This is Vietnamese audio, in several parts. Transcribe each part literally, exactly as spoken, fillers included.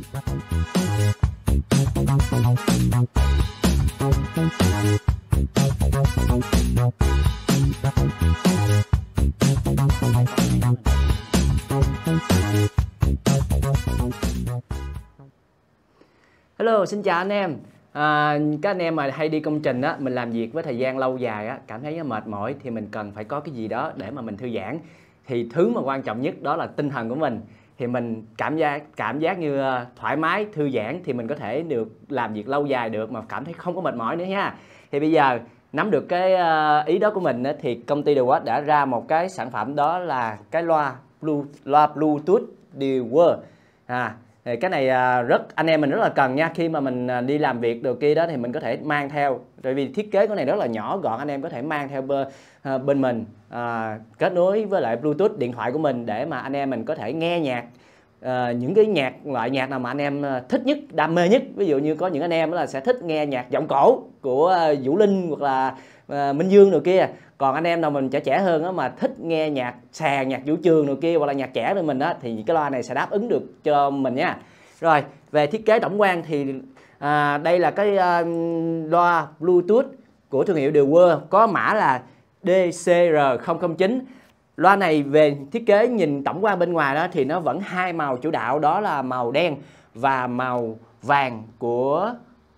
Hello, xin chào anh em. À, các anh em mà hay đi công trình á, mình làm việc với thời gian lâu dài á, cảm thấy mệt mỏi thì mình cần phải có cái gì đó để mà mình thư giãn. Thì thứ mà quan trọng nhất đó là tinh thần của mình. Thì mình cảm giác cảm giác như thoải mái, thư giãn thì mình có thể được làm việc lâu dài được mà cảm thấy không có mệt mỏi nữa nha. Thì bây giờ nắm được cái ý đó của mình á, thì công ty DeWalt đã ra một cái sản phẩm đó là cái loa Blue, loa Bluetooth DeWalt. À, cái này rất anh em mình rất là cần nha, khi mà mình đi làm việc đồ kia đó thì mình có thể mang theo, tại vì thiết kế của này rất là nhỏ gọn, anh em có thể mang theo bên, bên mình à, kết nối với lại Bluetooth điện thoại của mình để mà anh em mình có thể nghe nhạc, à, những cái nhạc loại nhạc nào mà anh em thích nhất, đam mê nhất. Ví dụ như có những anh em là sẽ thích nghe nhạc giọng cổ của Vũ Linh hoặc là à, Minh Dương rồi kia. Còn anh em nào mình trẻ trẻ hơn đó, mà thích nghe nhạc sàn, nhạc vũ trường rồi kia hoặc là nhạc trẻ của mình đó, thì cái loa này sẽ đáp ứng được cho mình nha. Rồi về thiết kế tổng quan thì à, đây là cái à, loa Bluetooth của thương hiệu DeWalt, có mã là D C R không không chín. Loa này về thiết kế nhìn tổng quan bên ngoài đó thì nó vẫn hai màu chủ đạo, đó là màu đen và màu vàng của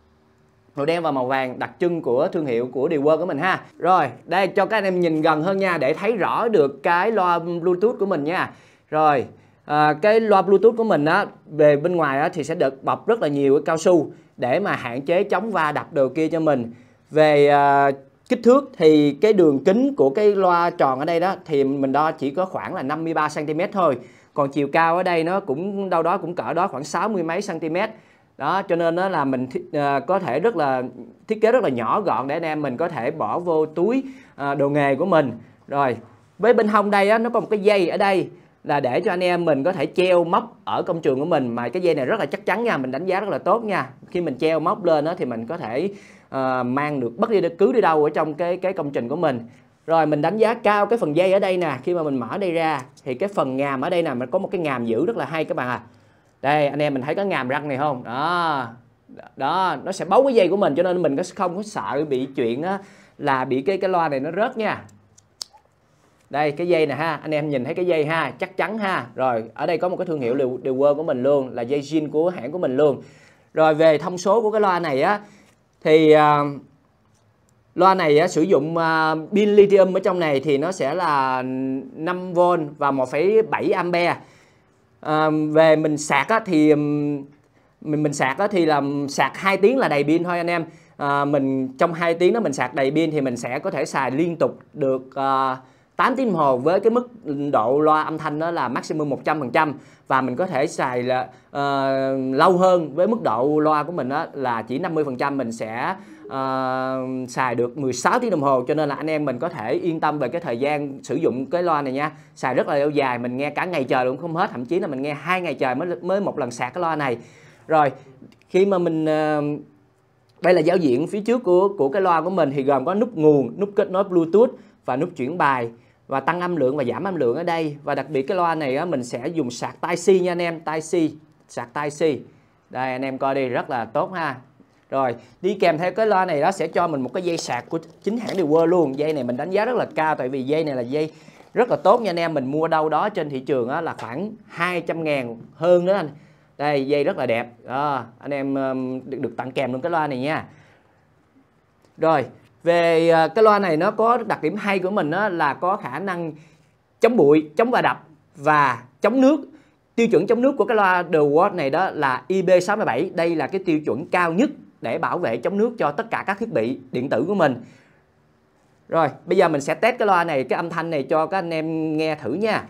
màu đen và màu vàng đặc trưng của thương hiệu của DeWalt của mình ha. Rồi đây cho các anh em nhìn gần hơn nha, để thấy rõ được cái loa Bluetooth của mình nha. Rồi à, cái loa Bluetooth của mình á, về bên ngoài á, thì sẽ được bọc rất là nhiều cái cao su để mà hạn chế chống va đập đồ kia cho mình. Về à, kích thước thì cái đường kính của cái loa tròn ở đây đó thì mình đo chỉ có khoảng là năm mươi ba xăng ti mét thôi. Còn chiều cao ở đây nó cũng đâu đó cũng cỡ đó khoảng sáu mươi mấy cm. Đó, cho nên đó là mình uh, có thể rất là thiết kế rất là nhỏ gọn để anh em mình có thể bỏ vô túi uh, đồ nghề của mình. Rồi với bên hông đây á, nó có một cái dây ở đây là để cho anh em mình có thể treo móc ở công trường của mình, mà cái dây này rất là chắc chắn nha, mình đánh giá rất là tốt nha. Khi mình treo móc lên đó thì mình có thể uh, mang được bất đi cứ đi đâu ở trong cái cái công trình của mình. Rồi mình đánh giá cao cái phần dây ở đây nè, khi mà mình mở đây ra thì cái phần ngàm ở đây nè, mình có một cái ngàm giữ rất là hay các bạn à. Đây anh em mình thấy có ngàm răng này không? Đó, đó nó sẽ bấu cái dây của mình, cho nên mình không có sợ bị chuyện á, là bị cái cái loa này nó rớt nha. Đây cái dây nè ha, anh em nhìn thấy cái dây ha, chắc chắn ha. Rồi ở đây có một cái thương hiệu DeWalt của mình luôn, là dây zin của hãng của mình luôn. Rồi về thông số của cái loa này á thì uh, loa này á, sử dụng uh, pin lithium ở trong này thì nó sẽ là năm vôn và một phẩy bảy ampe. À, về mình sạc á, thì mình mình sạc á, thì là sạc hai tiếng là đầy pin thôi anh em. À, mình trong hai tiếng đó mình sạc đầy pin thì mình sẽ có thể xài liên tục được uh, tám tiếng đồng hồ, với cái mức độ loa âm thanh đó là maximum một trăm phần trăm, và mình có thể xài là uh, lâu hơn với mức độ loa của mình đó là chỉ năm mươi phần trăm, mình sẽ uh, xài được mười sáu tiếng đồng hồ. Cho nên là anh em mình có thể yên tâm về cái thời gian sử dụng cái loa này nha, xài rất là lâu dài, mình nghe cả ngày trời cũng không hết, thậm chí là mình nghe hai ngày trời mới mới một lần sạc cái loa này. Rồi khi mà mình uh, đây là giao diện phía trước của của cái loa của mình thì gồm có nút nguồn, nút kết nối Bluetooth và nút chuyển bài, và tăng âm lượng và giảm âm lượng ở đây. Và đặc biệt cái loa này á, mình sẽ dùng sạc Type-C nha anh em, Type-C, sạc Type-C. Đây anh em coi đi, rất là tốt ha. Rồi đi kèm theo cái loa này đó sẽ cho mình một cái dây sạc của chính hãng DeWalt luôn. Dây này mình đánh giá rất là cao, tại vì dây này là dây rất là tốt nha anh em. Mình mua đâu đó trên thị trường á, là khoảng hai trăm ngàn hơn nữa anh. Đây dây rất là đẹp đó, anh em được, được tặng kèm luôn cái loa này nha. Rồi về cái loa này nó có đặc điểm hay của mình đó là có khả năng chống bụi, chống va đập và chống nước. Tiêu chuẩn chống nước của cái loa DeWalt này đó là I P sáu bảy. Đây là cái tiêu chuẩn cao nhất để bảo vệ chống nước cho tất cả các thiết bị điện tử của mình. Rồi bây giờ mình sẽ test cái loa này, cái âm thanh này cho các anh em nghe thử nha.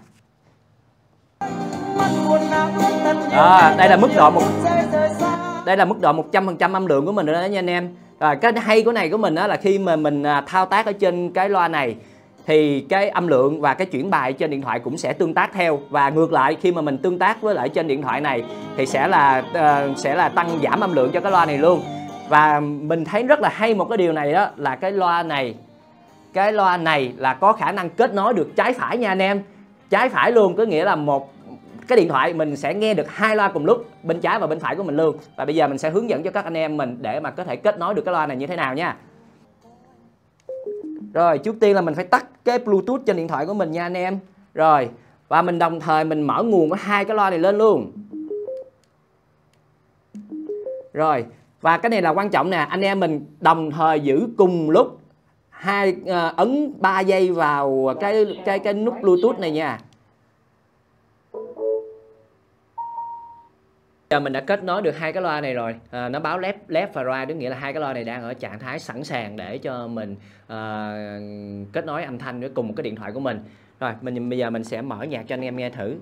À, đây là mức độ một đây là mức độ một trăm phần trăm âm lượng của mình rồi đó nha anh em. Rồi cái hay của này của mình đó là khi mà mình thao tác ở trên cái loa này thì cái âm lượng và cái chuyển bài trên điện thoại cũng sẽ tương tác theo, và ngược lại khi mà mình tương tác với lại trên điện thoại này thì sẽ là uh, sẽ là tăng giảm âm lượng cho cái loa này luôn. Và mình thấy rất là hay một cái điều này đó là cái loa này cái loa này là có khả năng kết nối được trái phải nha anh em, trái phải luôn, có nghĩa là một cái điện thoại mình sẽ nghe được hai loa cùng lúc, bên trái và bên phải của mình luôn. Và bây giờ mình sẽ hướng dẫn cho các anh em mình để mà có thể kết nối được cái loa này như thế nào nha. Rồi, trước tiên là mình phải tắt cái Bluetooth trên điện thoại của mình nha anh em. Rồi, và mình đồng thời mình mở nguồn của hai cái loa này lên luôn. Rồi, và cái này là quan trọng nè, anh em mình đồng thời giữ cùng lúc hai uh, ấn ba giây vào cái cái cái nút Bluetooth này nha. Giờ mình đã kết nối được hai cái loa này rồi, à, nó báo left left và right, tức nghĩa là hai cái loa này đang ở trạng thái sẵn sàng để cho mình à, kết nối âm thanh với cùng một cái điện thoại của mình. Rồi mình bây giờ mình sẽ mở nhạc cho anh em nghe thử.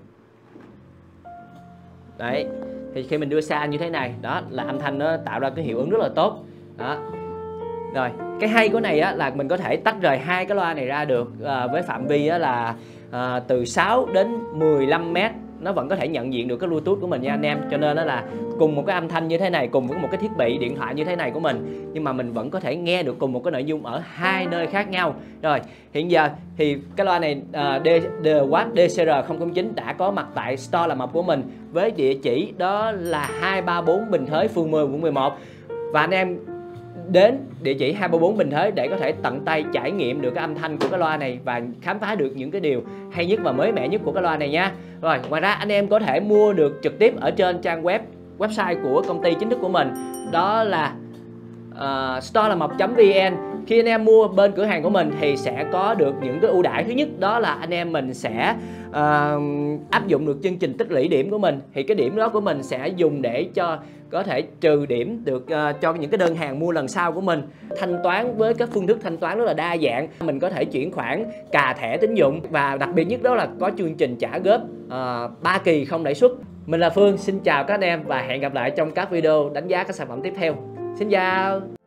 Đấy, thì khi mình đưa xa như thế này, đó là âm thanh nó tạo ra cái hiệu ứng rất là tốt. Đó. Rồi, cái hay của này á, là mình có thể tách rời hai cái loa này ra được à, với phạm vi á, là à, từ sáu đến mười lăm mét, nó vẫn có thể nhận diện được cái Bluetooth của mình nha anh em. Cho nên đó là cùng một cái âm thanh như thế này, cùng với một cái thiết bị điện thoại như thế này của mình, nhưng mà mình vẫn có thể nghe được cùng một cái nội dung ở hai nơi khác nhau. Rồi, hiện giờ thì cái loa này uh, Watt D C R không không chín đã có mặt tại store làm mộc của mình với địa chỉ đó là hai ba bốn Bình Thới, phường mười, quận mười một. Và anh em đến địa chỉ hai ba bốn Bình Thới để có thể tận tay trải nghiệm được cái âm thanh của cái loa này và khám phá được những cái điều hay nhất và mới mẻ nhất của cái loa này nha. Rồi, ngoài ra anh em có thể mua được trực tiếp ở trên trang web website của công ty chính thức của mình, đó là uh, store làm mộc chấm vn. Khi anh em mua bên cửa hàng của mình thì sẽ có được những cái ưu đãi. Thứ nhất đó là anh em mình sẽ uh, áp dụng được chương trình tích lũy điểm của mình. Thì cái điểm đó của mình sẽ dùng để cho có thể trừ điểm được uh, cho những cái đơn hàng mua lần sau của mình. Thanh toán với các phương thức thanh toán rất là đa dạng. Mình có thể chuyển khoản, cà thẻ tín dụng, và đặc biệt nhất đó là có chương trình trả góp uh, ba kỳ không lãi suất. Mình là Phương, xin chào các anh em và hẹn gặp lại trong các video đánh giá các sản phẩm tiếp theo. Xin chào.